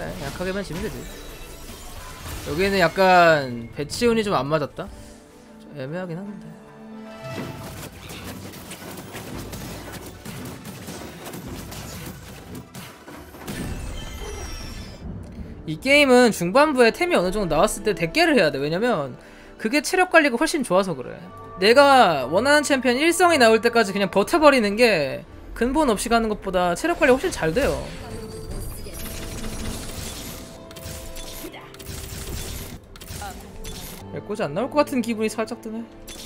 약하게만 지면 되지. 여기는 약간 배치운이 좀 안 맞았다? 좀 애매하긴 한데. 이 게임은 중반부에 템이 어느 정도 나왔을 때 대깨를 해야 돼. 왜냐면 그게 체력 관리가 훨씬 좋아서 그래. 내가 원하는 챔피언 1성이 나올 때까지 그냥 버텨버리는 게 근본 없이 가는 것보다 체력 관리 훨씬 잘 돼요. 렉꽂이 안 나올 것 같은 기분이 살짝 드네.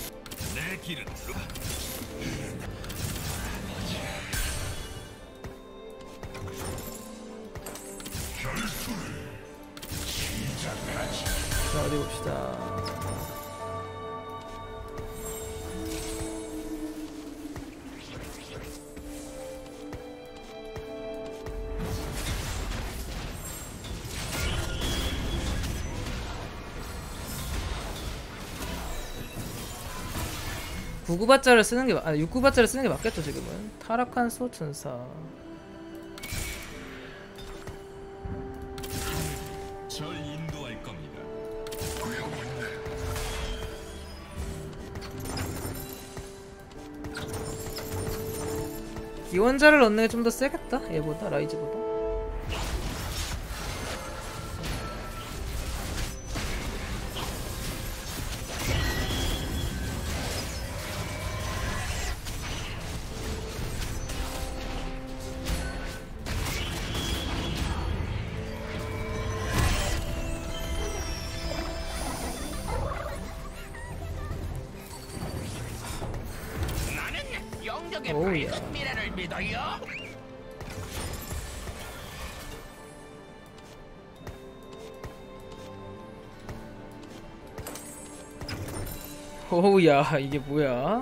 자, 어디 봅시다. 구구바자를 쓰는 게 아니 6구바자를 쓰는 게 맞겠죠 지금은. 타락한 소천사. 절 인도할 겁니다. 기원자를 넣는 게 좀 더 세겠다 얘보다 라이즈보다. 오우야. 오우야 이게 뭐야?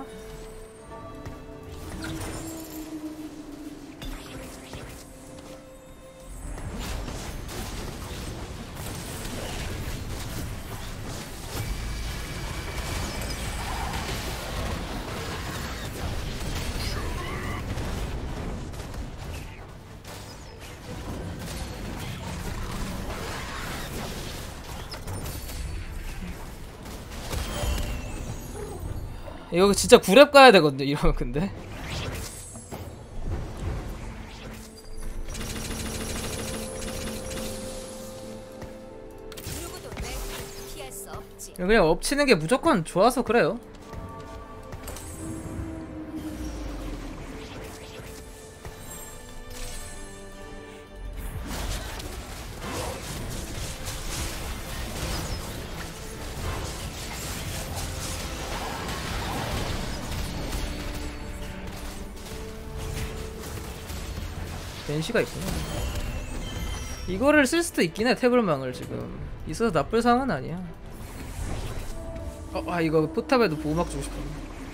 이거 진짜 9렙 가야 되거든요 이러면. 근데 그냥 엎치는 게 무조건 좋아서 그래요. 벤시가 있구나. 이거를 쓸 수도 있긴 해. 태블망을 지금 있어서 나쁠 상황은 아니야. 이거 포탑에도 보호막 주고 싶었네.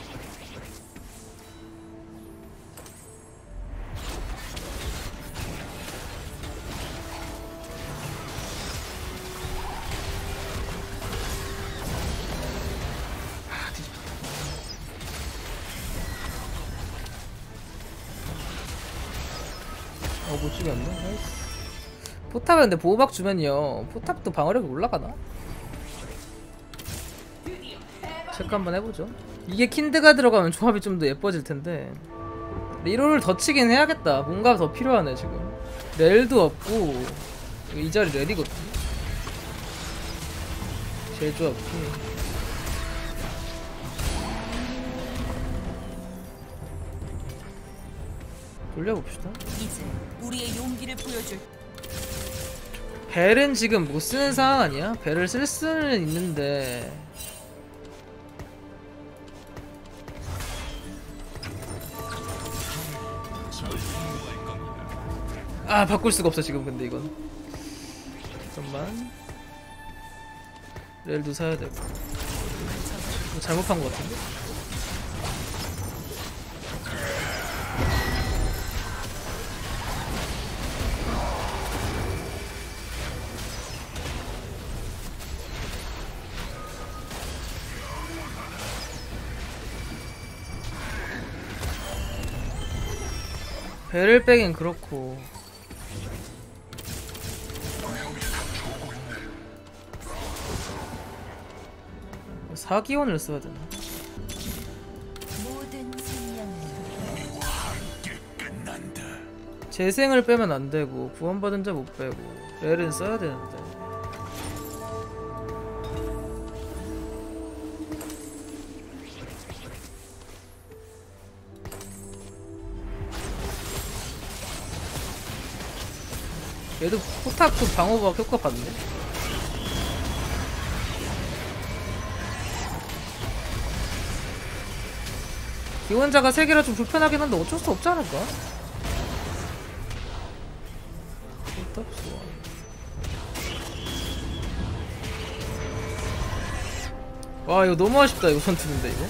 못 죽였네. 나이스. 포탑에 근데 보호막 주면요 포탑도 방어력이 올라가나? 체크 한번 해보죠. 이게 킨드가 들어가면 조합이 좀 더 예뻐질 텐데 리롤을 더 치긴 해야겠다. 뭔가 더 필요하네 지금. 렐도 없고 이 자리 렐이거든. 제일 조합이 돌려봅시다. 이제 우리의 용기를 보여줄. 벨은 지금 못 쓰는 상황 아니야? 벨을 쓸 수는 있는데 바꿀 수가 없어 지금. 근데 이건 잠깐만. 렐도 사야 되고. 이거 잘못한 것 같은데? 배를 빼긴 그렇고 4기원을 써야 되나? 모든 생명은 재생을 빼면 안 되고 구원받은 자 못 빼고 렐은 써야 되는데. 얘도 포탑도 방어가 효과 받네. 기원자가 3개라 좀 불편하긴 한데 어쩔 수 없지 않을까? 포탑 소환. 와 이거 너무 아쉽다. 이거 선투인데 이거.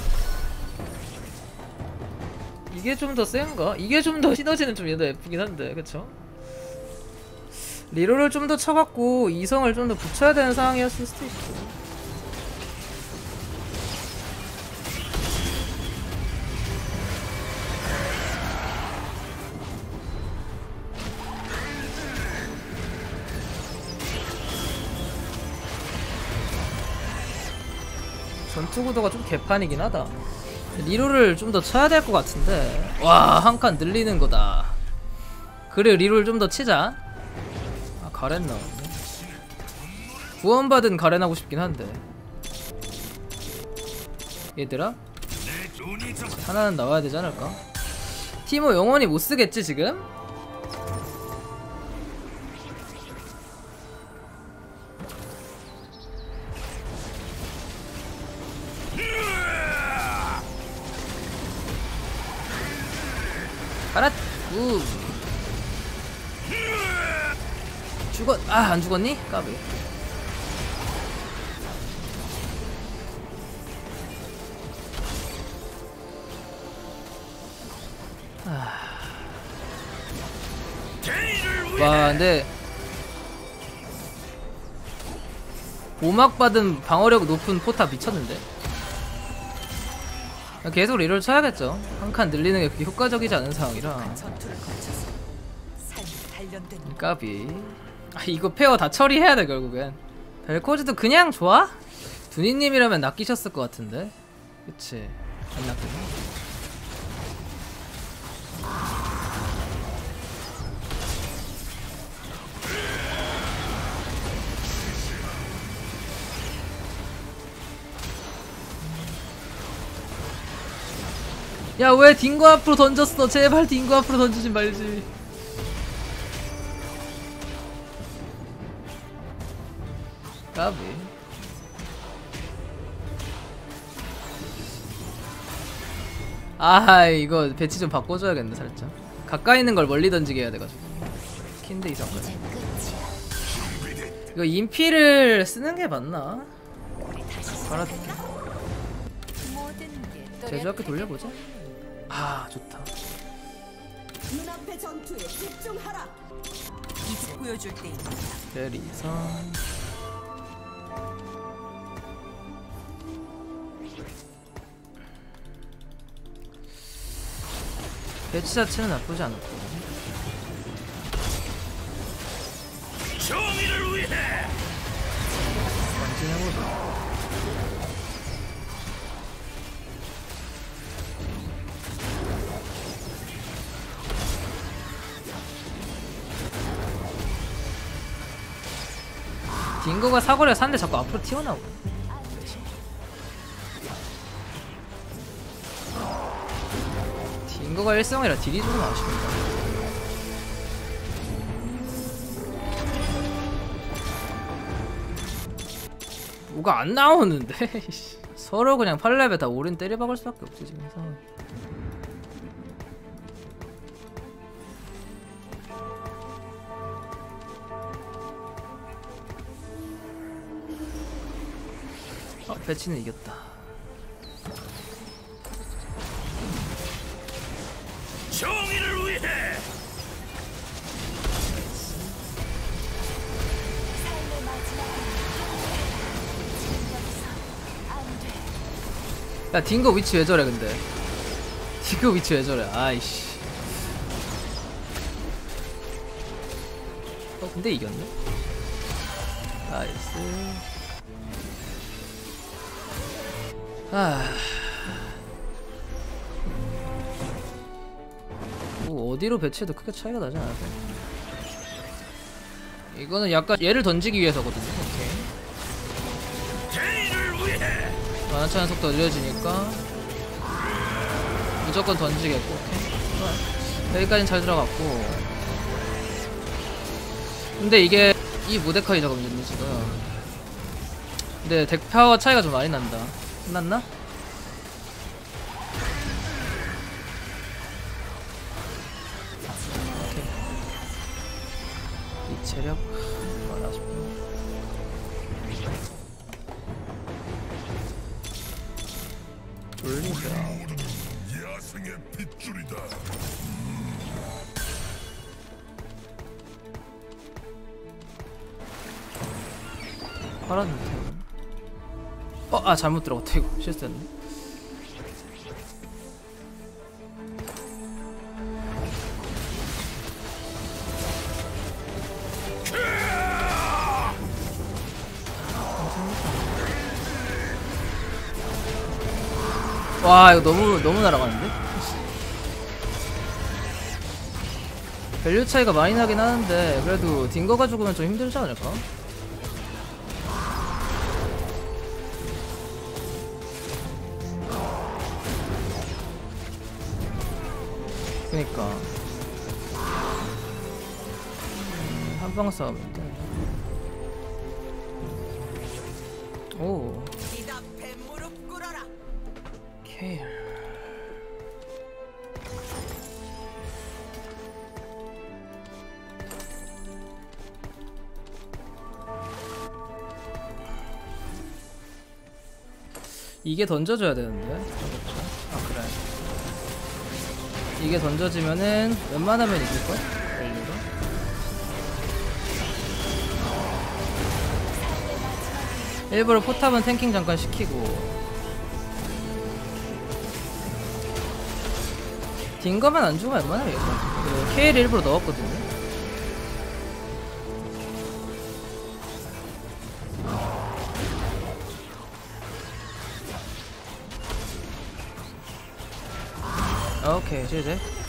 이게 좀 더 센가? 이게 좀 더 시너지는 좀 얘도 예쁘긴 한데 그쵸? 리롤을 좀 더 쳐갖고 이성을 좀 더 붙여야 되는 상황이었을 수도 있고. 전투 구도가 좀 개판이긴 하다. 리롤을 좀 더 쳐야 될 것 같은데. 와, 한 칸 늘리는 거다. 그래, 리롤 좀 더 치자. 아, 가렌 나왔네. 구원받은 가렌 하고 싶긴 한데. 얘들아? 하나는 나와야 되지 않을까? 티모 영원히 못 쓰겠지, 지금? 가라! 우! 죽었! 아, 안 죽었니? 까비. 와, 근데 보막받은 방어력 높은 포탑 미쳤는데? 계속 리롤 쳐야겠죠. 한 칸 늘리는 게 그렇게 효과적이지 않은 상황이라. 전투를 거쳐서 삶이 단련된 까비. 아, 이거 페어 다 처리해야 돼 결국엔. 벨코즈도 그냥 좋아? 두니님이라면 낚이셨을 것 같은데. 그치? 안 낚이네. 야, 왜 딩고 앞으로 던졌어? 제발 딩고 앞으로 던지지 말지. 까비. 아, 이거 배치 좀 바꿔줘야겠네 살짝. 가까이 있는 걸 멀리 던지게 해야 돼가지고. 킨드 이상까지. 이거 인피를 쓰는 게 맞나? 갈아줄게. 제주학교 돌려보자. 아, 좋다. 눈앞의 전투에 집중하라. 이제 보여줄 때입니다. 대리선. 배치 자체는 나쁘지 않았고. 정의를 위해 전진해보자. 딩고가 사거리가 산데 자꾸 앞으로 튀어나오고. 딩고가 1성이라 딜이 좀 아쉽다. 뭐가 안 나오는데? 서로 그냥 8렙에 다 올인 때려박을 수밖에 없지 지금 상황. 배치는 이겼다. 정의를 위해 야, 딩고 위치 왜 저래 근데? 딩고 위치 왜 저래? 아이씨. 근데 이겼네? 나이스. 뭐 어디로 배치해도 크게 차이가 나지 않아서 이거는 약간 얘를 던지기 위해서거든요. 오케이. 대의를 위해 만화차는 속도 느려지니까 무조건 던지겠고. 오케이. 좋아요. 여기까지는 잘 들어갔고. 근데 이게 이 무데카이 작업이거든요 지금. 근데 덱 파워 차이가 좀 많이 난다. 끝났나? 오케이. 이 체력 아쉽네. 돌리자. 야생의 핏줄이다. 파란 템. 잘못 들어갔다. 이거 실수했네. 와, 이거 너무 날아가는데? 밸류 차이가 많이 나긴 하는데 그래도 딩거가 죽으면 좀 힘들지 않을까? 그니까 한방 싸움인데. 오 이 앞에 무릎 꿇어라. 케일. 이게 던져줘야 되는데. 그래. 이게 던져지면은 웬만하면 이길걸? 밸류로. 일부러 포탑은 탱킹 잠깐 시키고. 딩거만 안 죽으면 웬만하면 이길걸? 케일 일부러 넣었거든요. 오케이, 이제